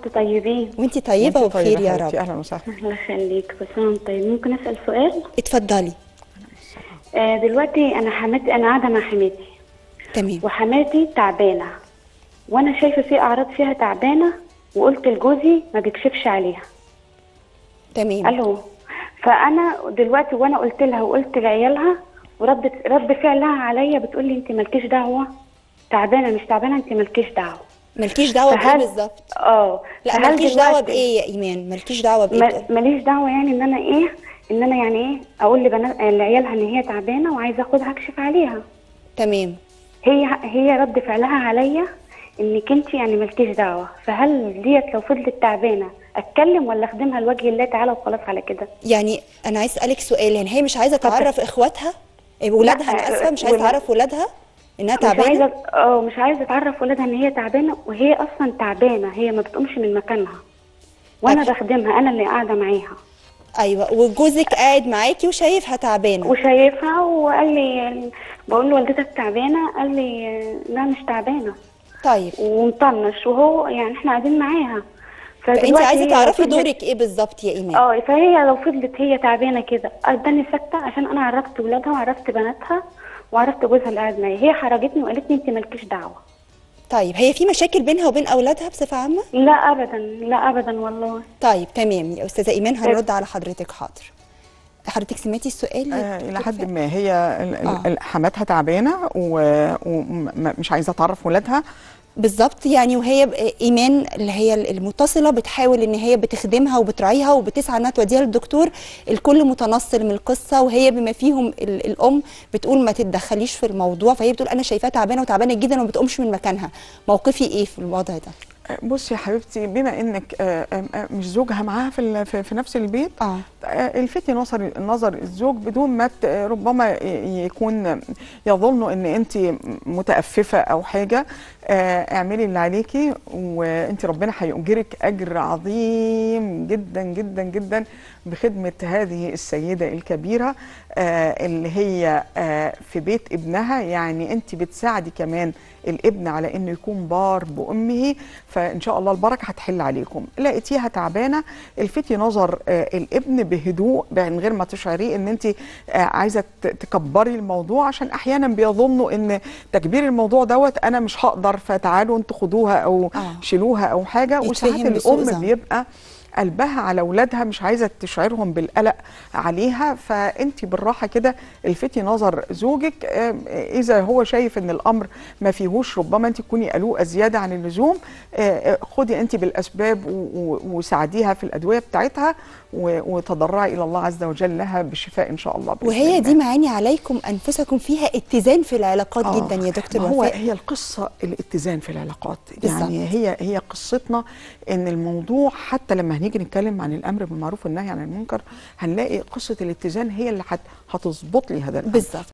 طيبين. وانتي طيبه وانت وبخير طيبه يا حبيبتي، رب. اهلا وسهلا. الله يخليك، بس انا طيب. ممكن اسال سؤال؟ اتفضلي. دلوقتي انا قاعده مع حماتي، تمام. وحماتي تعبانه، وانا شايفه في اعراض فيها تعبانه، وقلت لجوزي ما بيكشفش عليها. تمام. الو. فانا دلوقتي وانا قلت لها وقلت لعيالها، رد فعلها عليا بتقول لي انت مالكيش دعوه، تعبانه مش تعبانه انت مالكيش دعوه. مالكيش دعوه بايه بالظبط؟ لا لا مالكيش دعوه بايه يا ايمان؟ مالكيش دعوه بايه؟ ماليش دعوه، يعني ان انا يعني ايه اقول لعيالها ان هي تعبانه وعايزه اخدها اكشف عليها. تمام. هي رد فعلها عليا انك انت يعني مالكيش دعوه. فهل ديت لو فضلت تعبانه اتكلم ولا اخدمها لوجه الله تعالى وخلاص على كده؟ يعني انا عايز اسالك سؤال، يعني هي مش عايزه تعرف اخواتها ولادها؟ انا اسفه، مش عايزه تعرف ولادها انها تعبانه؟ مش عايزه تعرف ولادها ان هي تعبانه، وهي اصلا تعبانه، هي ما بتقومش من مكانها، وانا بخدمها، انا اللي قاعده معاها. ايوه، وجوزك قاعد معاكي وشايفها تعبانه؟ وشايفها، وقال لي، بقول له والدتك تعبانه، قال لي لا مش تعبانه. طيب. ومطنش، وهو يعني احنا قاعدين معاها. فانت عايزه تعرفي دورك ايه بالظبط يا ايمان؟ فهي لو فضلت هي تعبانه كده اداني ساكته، عشان انا عرفت ولادها وعرفت بناتها وعرفت جوزها اللي قاعد معايا. هي حرجتني وقالت لي انت مالكيش دعوه. طيب هي في مشاكل بينها وبين اولادها بصفه عامه؟ لا ابدا، لا ابدا والله. طيب تمام يا استاذه ايمان، هنرد على حضرتك. حاضر. حضرتك سمعتي السؤال؟ الى حد ما هي حماتها تعبانه ومش عايزه تعرف ولادها بالظبط. يعني وهي ايمان اللي هي المتصله بتحاول ان هي بتخدمها وبتراعيها وبتسعى انها توديها للدكتور. الكل متنصل من القصه، وهي بما فيهم الام بتقول ما تتدخليش في الموضوع، فهي بتقول انا شايفاها تعبانه وتعبانه جدا وما بتقومش من مكانها. موقفي ايه في الوضع ده؟ بصي يا حبيبتي، بما انك مش زوجها معاها في نفس البيت، الفتي نظر الزوج بدون ما ربما يكون يظن ان انت متأففة او حاجه. اعملي اللي عليكي، وانت ربنا هيؤجرك اجر عظيم جدا جدا جدا بخدمه هذه السيده الكبيره اللي هي في بيت ابنها. يعني انت بتساعدي كمان الابن على انه يكون بار بامه، فان شاء الله البركه هتحل عليكم. لقيتيها تعبانه، الفتي نظر الابن بهدوء من غير ما تشعريه ان انت عايزه تكبري الموضوع، عشان احيانا بيظنوا ان تكبير الموضوع دوت انا مش هقدر، فتعالوا انتوا خدوها او شيلوها او حاجه. وساعات الام بيبقى قلبها على اولادها، مش عايزه تشعرهم بالقلق عليها. فانت بالراحه كده الفتي نظر زوجك، اذا هو شايف ان الامر ما فيهوش ربما انت تكوني قلوقه زياده عن اللزوم، خدي انت بالاسباب وساعديها في الادويه بتاعتها، وتضرعي الى الله عز وجل لها بالشفاء ان شاء الله بإذن وهي الله. دي معاني عليكم انفسكم فيها اتزان في العلاقات جدا يا دكتور وفاء. هي القصه الاتزان في العلاقات بالزبط. يعني هي قصتنا ان الموضوع حتى لما هنيجي نتكلم عن الامر بالمعروف والنهي عن المنكر هنلاقي قصه الاتزان هي اللي هتظبط لي هذا الامر. بالظبط.